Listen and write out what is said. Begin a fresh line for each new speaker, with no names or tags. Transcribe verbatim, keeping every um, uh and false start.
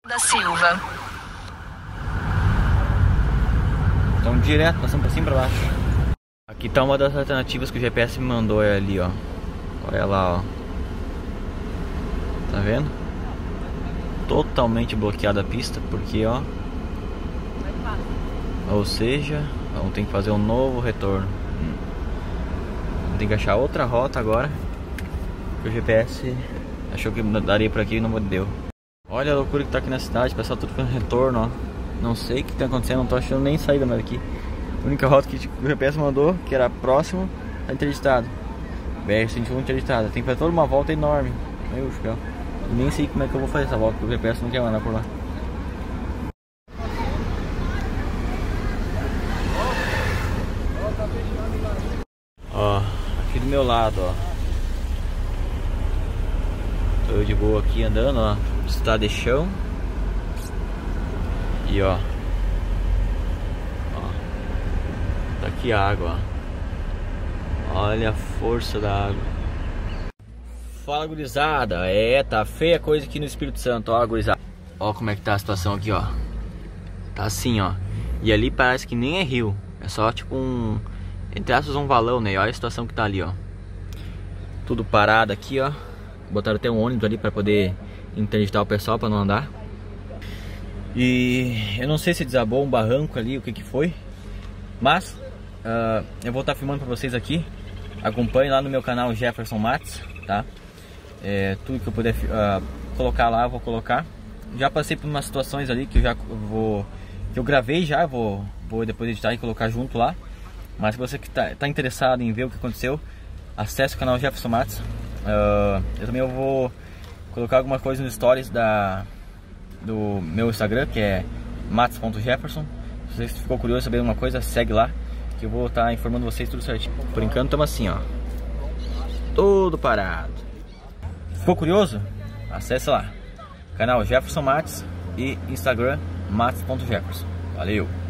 Da Silva.
Estão direto, passando pra cima e pra baixo. Aqui tá uma das alternativas que o G P S me mandou, é ali, ó. Olha lá, ó. Tá vendo? Totalmente bloqueada a pista, porque, ó. Ou seja, vamos ter que fazer um novo retorno. Tem que achar outra rota agora, porque o G P S achou que daria por aqui e não deu. Olha a loucura que tá aqui na cidade, o pessoal tudo fazendo retorno, ó. Não sei o que tá acontecendo, não tô achando nem saída mais daqui. A única rota que o G P S mandou, que era próximo, tá interditado. B R cento e um interditada, tem que fazer toda uma volta enorme. Meu Deus, e nem sei como é que eu vou fazer essa volta, porque o G P S não quer mandar por lá. Ó, aqui do meu lado, ó. Tô eu de boa aqui andando, ó. Está de chão. E ó. Ó. Tá aqui a água, ó. Olha a força da água. Fala, gurizada. É, tá feia a coisa aqui no Espírito Santo, ó, gurizada. Ó como é que tá a situação aqui, ó. Tá assim, ó. E ali parece que nem é rio. É só tipo um... entre aspas, um valão, né? Olha a situação que tá ali, ó. Tudo parado aqui, ó. Botaram até um ônibus ali pra poder interditar o pessoal pra não andar. E eu não sei se desabou um barranco ali, o que que foi. Mas uh, eu vou estar tá filmando pra vocês aqui. Acompanhe lá no meu canal Jefferson Matos, tá? É, tudo que eu puder uh, colocar lá, eu vou colocar. Já passei por umas situações ali que eu já vou... que eu gravei já, vou, vou depois editar e colocar junto lá. Mas se você que tá, tá interessado em ver o que aconteceu, acesse o canal Jefferson Matos. Uh, eu também eu vou colocar alguma coisa nos stories da, do meu Instagram, que é matos ponto jefferson. Se você ficou curioso saber alguma coisa, segue lá, que eu vou estar tá informando vocês tudo certinho. Por enquanto estamos assim, ó. Tudo parado. Ficou curioso? Acesse lá. Canal Jefferson Matos e Instagram matos ponto jefferson. Valeu!